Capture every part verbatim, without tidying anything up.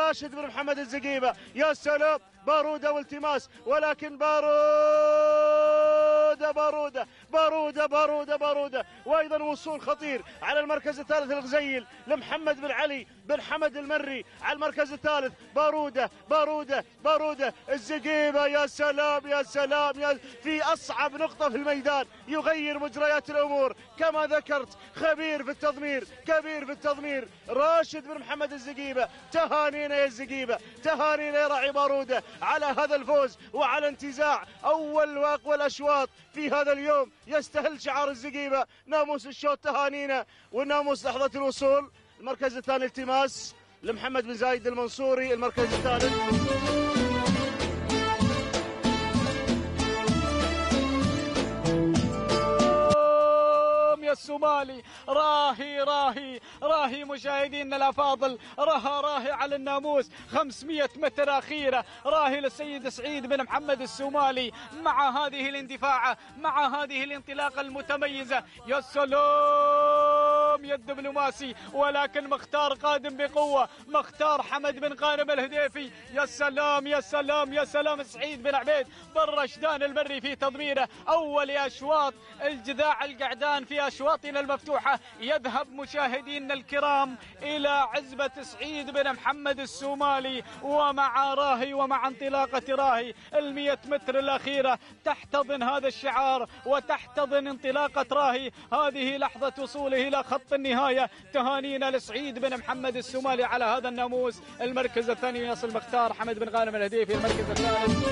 راشد بن محمد الزقيبة. يا سلام، بارودة والتماس، ولكن بارودة بارودة بارودة بارودة بارودة وأيضا وصول خطير على المركز الثالث الغزيل لمحمد بن علي بن حمد المري على المركز الثالث. بارودة بارودة بارودة الزقيبة. يا سلام يا سلام يا في أصعب نقطة في الميدان، يغير مجريات الأمور كما ذكرت. خبير في التضمير، كبير في التضمير، راشد بن محمد الزقيبة. تهانينا يا الزقيبة، تهانينا يا راعي بارودة على هذا الفوز وعلى انتزاع أول وأقوى الأشواط في هذا اليوم. يستهل شعار الزقيبة ناموس الشوط. تهانينا والناموس لحظة الوصول. المركز الثاني التماس لمحمد بن زايد المنصوري. المركز الثالث يا السومالي. راهي راهي راهي مشاهدينا الافاضل، راهي راهي على الناموس. خمسمئة متر اخيره، راهي للسيد سعيد بن محمد السومالي مع هذه الاندفاعه، مع هذه الانطلاقه المتميزه. يا سلام يا الدبلوماسي، ولكن مختار قادم بقوه، مختار حمد بن غانم الهديفي. يا سلام يا سلام يا سلام، سعيد بن عبيد بن رشدان المري في تضميره. اول اشواط الجذاع القعدان في أشواطنا المفتوحة يذهب مشاهدينا الكرام إلى عزبة سعيد بن محمد السومالي، ومع راهي ومع انطلاقة راهي المئة متر الأخيرة تحتضن هذا الشعار وتحتضن انطلاقة راهي. هذه لحظة وصوله إلى خط النهاية. تهانينا لسعيد بن محمد السومالي على هذا الناموس. المركز الثاني يصل مختار حمد بن غانم الهديفي. المركز الثالث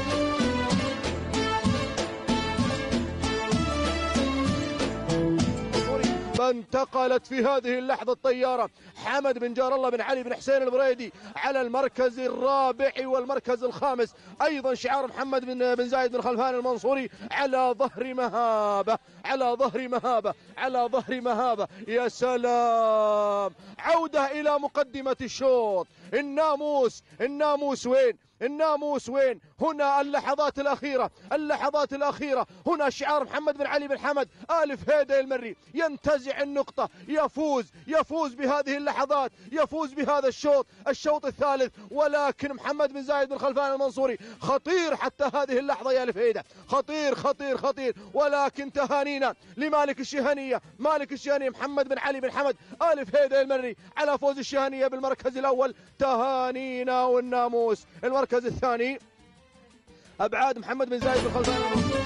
انتقلت في هذه اللحظة الطيارة حمد بن جار الله بن علي بن حسين البريدي على المركز الرابع والمركز الخامس. أيضا شعار محمد بن بن زايد بن خلفان المنصوري على ظهر مهابة، على ظهر مهابة، على ظهر مهابة. يا سلام، عودة إلى مقدمة الشوط. الناموس، الناموس وين؟ الناموس وين؟ هنا اللحظات الأخيرة، اللحظات الأخيرة. هنا شعار محمد بن علي بن حمد آلف هيدا المري ينتزع النقطة، يفوز يفوز بهذه اللحظات، يفوز بهذا الشوط، الشوط الثالث. ولكن محمد بن زايد بن خلفان المنصوري خطير حتى هذه اللحظة يا آلف هيدا، خطير خطير خطير. ولكن تهانينا لمالك الشهنية، مالك الشهنية محمد بن علي بن حمد آلف هيدا المري على فوز الشهنية بالمركز الأول. تهانينا والناموس. المركز الثاني أبعاد محمد بن زايد بن خلفان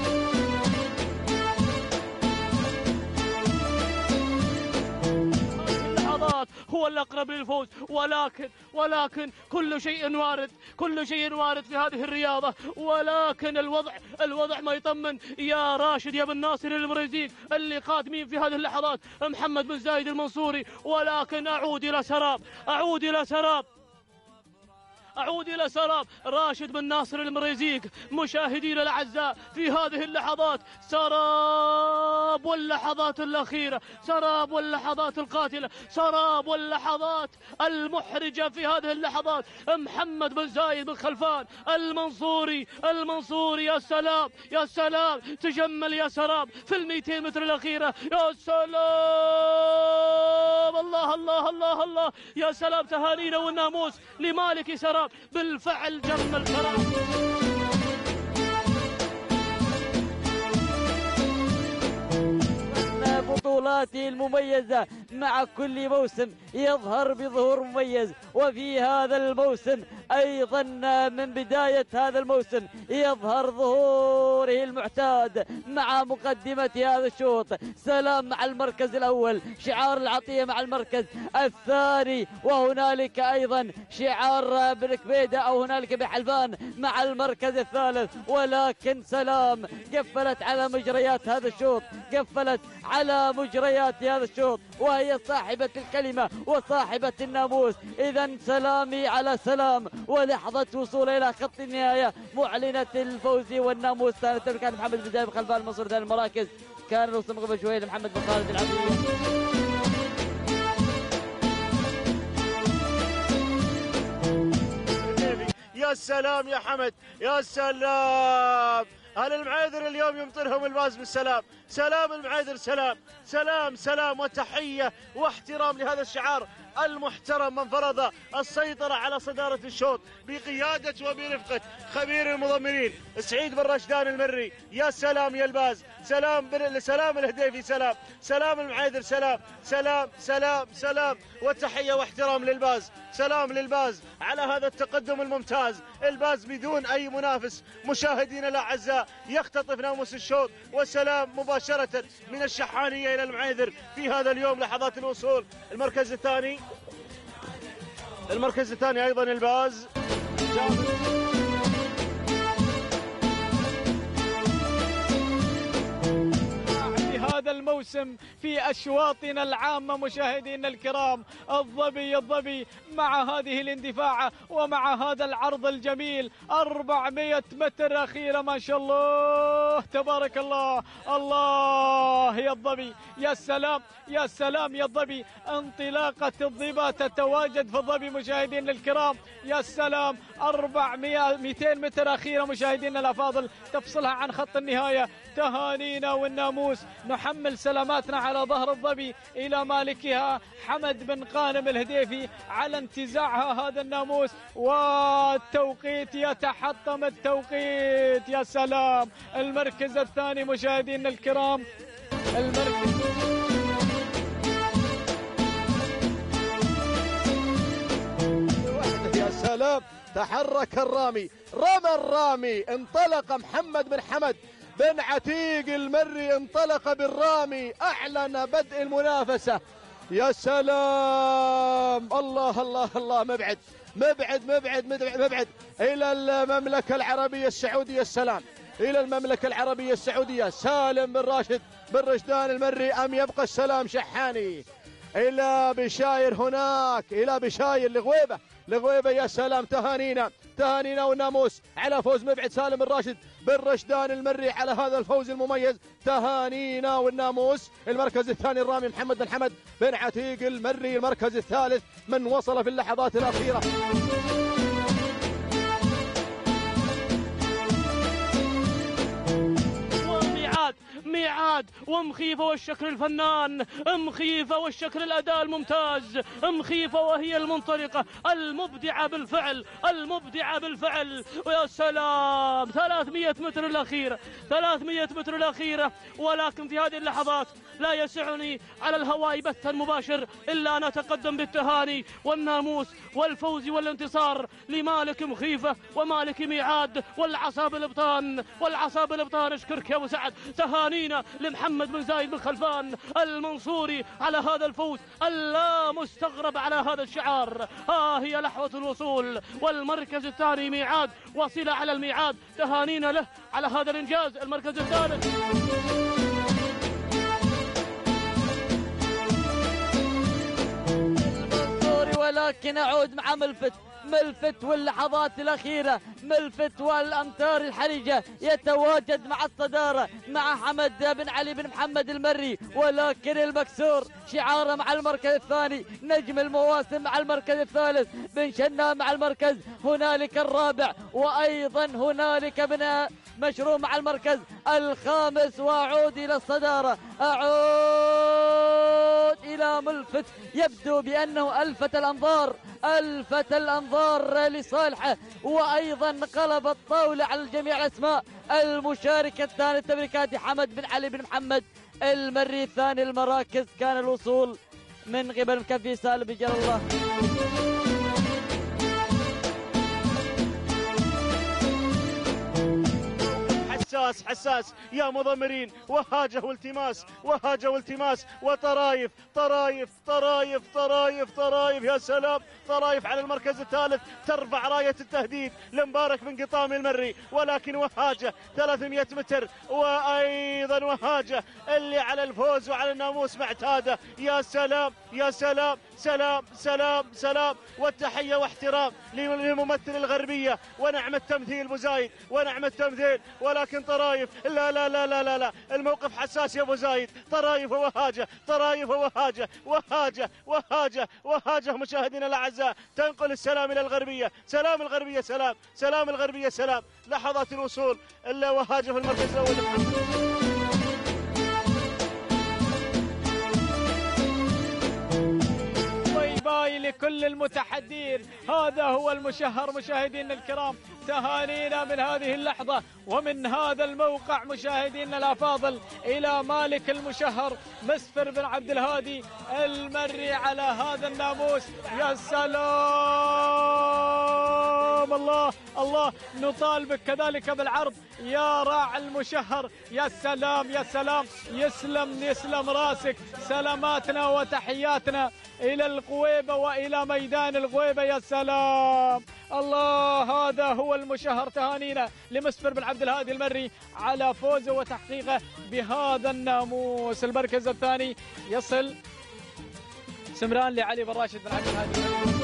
اللحظات هو الأقرب للفوز، ولكن ولكن كل شيء وارد، كل شيء وارد في هذه الرياضة. ولكن الوضع الوضع ما يطمن يا راشد يا بن ناصر المريزيق اللي قادمين في هذه اللحظات محمد بن زايد المنصوري. ولكن أعود إلى سراب، أعود إلى سراب أعود إلى سراب راشد بن ناصر المريزيق. مشاهدينا الأعزاء في هذه اللحظات سراب واللحظات الأخيرة، سراب واللحظات القاتلة، سراب واللحظات المحرجة في هذه اللحظات. محمد بن زايد بن خلفان المنصوري، المنصوري. يا سلام يا سلام، تجمل يا سراب في المئتين متر الأخيرة. يا سلام، الله الله الله الله. يا سلام، تهانينا والناموس لمالك سراب. بالفعل جمل سراب. بطولاته المميزة مع كل موسم يظهر بظهور مميز، وفي هذا الموسم أيضا من بداية هذا الموسم يظهر ظهوره المعتاد مع مقدمة هذا الشوط. سلام مع المركز الأول، شعار العطية مع المركز الثاني، وهنالك أيضا شعار بن كبيدة أو هنالك بحلفان مع المركز الثالث. ولكن سلام قفلت على مجريات هذا الشوط، قفلت على مجريات هذا الشوط، وهي صاحبة الكلمة وصاحبة الناموس. إذا سلامي على سلام، ولحظة وصول إلى خط النهاية معلنة الفوز والناموس. كان محمد بن زايد خلفان المنصور ثاني المراكز، كان الوصول قبل شوي لمحمد بن خالد العبدية. يا سلام يا حمد، يا سلام. أهل المعيذر اليوم يمطرهم الباز بالسلام. سلام المعيذر، سلام سلام سلام، وتحية واحترام لهذا الشعار المحترم من فرض السيطرة على صدارة الشوط بقيادة وبرفقة خبير المضمرين سعيد بن رشدان المري. يا سلام يا الباز، سلام بن... سلام الهديفي، سلام سلام المعيدر، سلام سلام سلام سلام وتحية واحترام للباز، سلام للباز على هذا التقدم الممتاز. الباز بدون أي منافس مشاهدينا الأعزاء يختطف ناموس الشوط، وسلام مباشرة من الشحانية إلى المعيذر في هذا اليوم. لحظات الوصول المركز الثاني، المركز الثاني أيضا الباز. هذا الموسم في أشواطنا العامة مشاهدينا الكرام، الظبي الظبي مع هذه الاندفاعة ومع هذا العرض الجميل، أربعمائة متر أخيرة ما شاء الله تبارك الله. الله يا الظبي، يا سلام يا سلام يا الظبي، انطلاقة الظبا تتواجد في الظبي مشاهدينا الكرام. يا سلام، أربعمائة مئتين متر أخيرة مشاهدينا الأفاضل تفصلها عن خط النهاية. تهانينا والناموس، نحمل سلاماتنا على ظهر الظبي إلى مالكها حمد بن قانم الهديفي على انتزاعها هذا الناموس، والتوقيت يتحطم التوقيت. يا سلام، المركز الثاني مشاهدينا الكرام، المركز يا سلام، تحرك الرامي، رمى الرامي، انطلق محمد بن حمد بن عتيق المري، انطلق بالرامي، أعلن بدء المنافسة. يا سلام، الله الله الله، مبعد مبعد مبعد مبعد, مبعد. إلى المملكة العربية السعودية، السلام إلى المملكة العربية السعودية. سالم بن راشد بن رشدان المري، أم يبقى السلام شحاني إلى بشاير هناك، إلى بشاير لغويبة لغويبة. يا سلام، تهانينا تهانينا والناموس على فوز مبعد سالم بن راشد بن رشدان المري على هذا الفوز المميز. تهانينا والناموس. المركز الثاني الرامي محمد بن حمد بن عتيق المري. المركز الثالث من وصل في اللحظات الأخيرة ميعاد ومخيفة والشكل الفنان، مخيفة والشكل الأداء الممتاز، مخيفة وهي المنطلقة المبدعة بالفعل، المبدعة بالفعل. ويا سلام، ثلاثمائة متر الأخيرة، ثلاثمائة متر الأخيرة. ولكن في هذه اللحظات لا يسعني على الهواء بثا مباشر إلا أن أتقدم بالتهاني والناموس والفوز والانتصار لمالك مخيفة ومالك ميعاد والعصاب الابطان والعصاب الابطان. اشكرك يا ابو سعد. تهانينا لمحمد بن زايد بن خلفان المنصوري على هذا الفوز اللا مستغرب على هذا الشعار. ها هي لحظة الوصول، والمركز الثاني ميعاد وصل على الميعاد. تهانينا له على هذا الإنجاز. المركز الثالث ولكن أعود مع ملفت ملفت واللحظات الأخيرة، ملفت والأمتار الحرجة يتواجد مع الصدارة مع حمد بن علي بن محمد المري، ولكن المكسور شعاره مع المركز الثاني، نجم المواسم مع المركز الثالث، بن شنا مع المركز هنالك الرابع، وأيضا هنالك بن مشروع مع المركز الخامس. وأعود إلى الصدارة، أعود إلى ملفت، يبدو بأنه ألفت الأنظار ألفت الأنظار لصالحه، وأيضا قلب الطاولة على جميع الأسماء. المشارك الثاني تبريكات حمد بن علي بن محمد المري. ثاني المراكز كان الوصول من قبل مكفي سالم بن جلال الله. حساس حساس يا مضمرين، وهاجه والتماس وهاجه والتماس وطرايف طرايف طرايف طرايف طرايف. يا سلام، طرايف على المركز الثالث ترفع راية التهديد لمبارك بن قطام المري، ولكن وهاجه ثلاثمائة متر، وأيضا وهاجه اللي على الفوز وعلى الناموس معتادة. يا سلام يا سلام، سلام سلام سلام، والتحية واحترام للممثل الغربية ونعم التمثيل ابو زايد ونعم التمثيل. ولكن طرايف لا لا لا لا لا, لا. الموقف حساس يا ابو زايد. طرايف وهاجه طرايف وهاجه وهاجه وهاجه وهاجه. مشاهدينا الاعزاء، تنقل السلام الى الغربيه، سلام الغربيه، سلام سلام الغربيه، سلام. لحظات الوصول الا وهاجه في المركز الاول. ويل كل المتحدين. هذا هو المشهر مشاهدينا الكرام، تهانينا من هذه اللحظة ومن هذا الموقع مشاهدينا الأفاضل إلى مالك المشهر مسفر بن عبد الهادي المري على هذا الناموس. يا سلام، الله الله، نطالبك كذلك بالعرض يا راعي المشهر. يا سلام يا سلام، يسلم يسلم راسك. سلاماتنا وتحياتنا إلى الغويبة وإلى ميدان الغويبة. يا سلام، الله، هذا هو المشهر. تهانينا لمسفر بن عبد الهادي المري على فوزه وتحقيقه بهذا الناموس. المركز الثاني يصل سمران لعلي بن راشد بن عبد الهادي المري.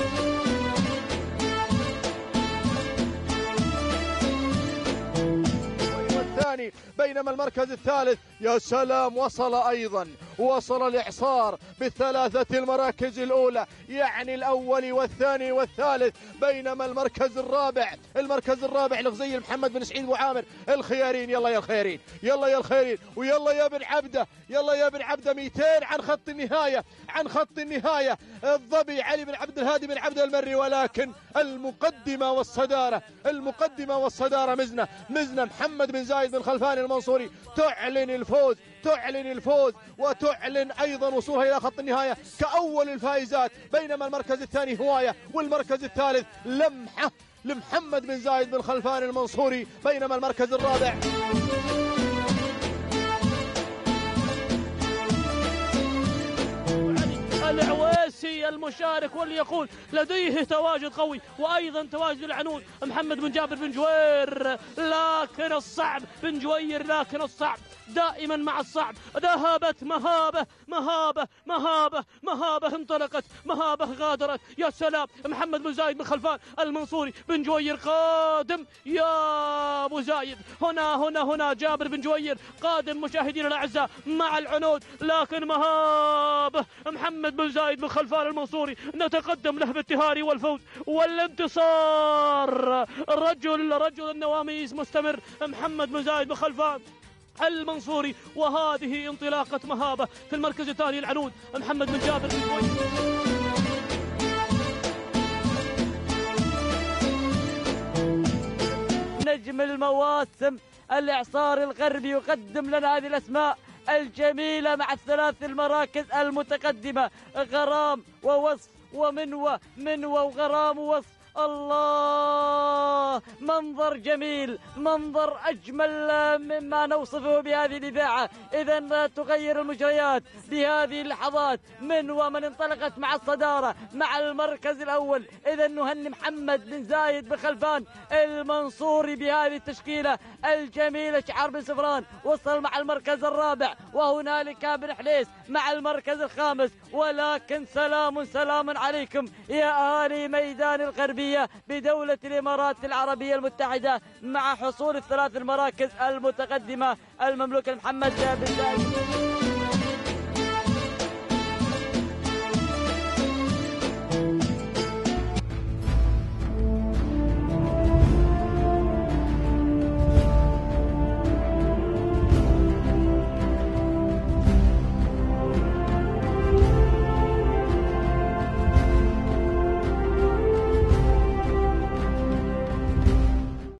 الثاني، بينما المركز الثالث يا سلام وصل أيضا، وصل الإعصار بالثلاثة المراكز الأولى، يعني الأول والثاني والثالث. بينما المركز الرابع المركز الرابع لغزي محمد بن سعيد وعامر الخيارين. يلا يا الخيارين، يلا يا الخيارين، ويلا يا بن عبده، يلا يا بن عبده. مئتين عن خط النهاية، عن خط النهاية الظبي علي بن عبد الهادي بن عبد المري، ولكن المقدمة والصدارة المقدمة والصدارة مزنة مزنة محمد بن زايد بن خلفان المنصوري تعلن الفوز تعلن الفوز وتعلن أيضا وصولها إلى خط النهاية كأول الفائزات. بينما المركز الثاني هواية والمركز الثالث لمحة لمحمد بن زايد بن خلفان المنصوري. بينما المركز الرابع العويسي المشارك واللي يقول لديه تواجد قوي وأيضا تواجد العنود محمد بن جابر بن جوير، لكن الصعب بن جوير، لكن الصعب دائما مع الصعب. ذهبت مهابة مهابة مهابة مهابة انطلقت، مهابة غادرت. يا سلام، محمد بن زايد بن خلفان المنصوري بن جوير قادم. يا أبو زايد، هنا هنا هنا جابر بن جوير قادم مشاهدينا الأعزاء مع العنود، لكن مهابة محمد بن زايد بن خلفان المنصوري نتقدم له بالتهاني والفوز والانتصار. رجل رجل النواميس مستمر محمد بن زايد بن خلفان المنصوري. وهذه انطلاقة مهابة. في المركز الثاني العنود محمد بن جابر بن جوير. نجم المواسم الإعصار الغربي يقدم لنا هذه الأسماء الجميلة مع الثلاث المراكز المتقدمة، غرام ووصف ومنوى، منوى وغرام ووصف. الله، منظر جميل، منظر أجمل مما نوصفه بهذه الإذاعة. إذا تغير المجريات بهذه اللحظات. من ومن انطلقت مع الصدارة مع المركز الأول. إذا نهني محمد بن زايد بن خلفان المنصوري بهذه التشكيلة الجميلة. شعار بن سفران وصل مع المركز الرابع، وهنالك بن حليس مع المركز الخامس. ولكن سلام سلام عليكم يا أهالي ميدان الغربية بدولة الإمارات العربية المتحدة مع حصول الثلاث المراكز المتقدمة المملوكة لمحمد بن زايد.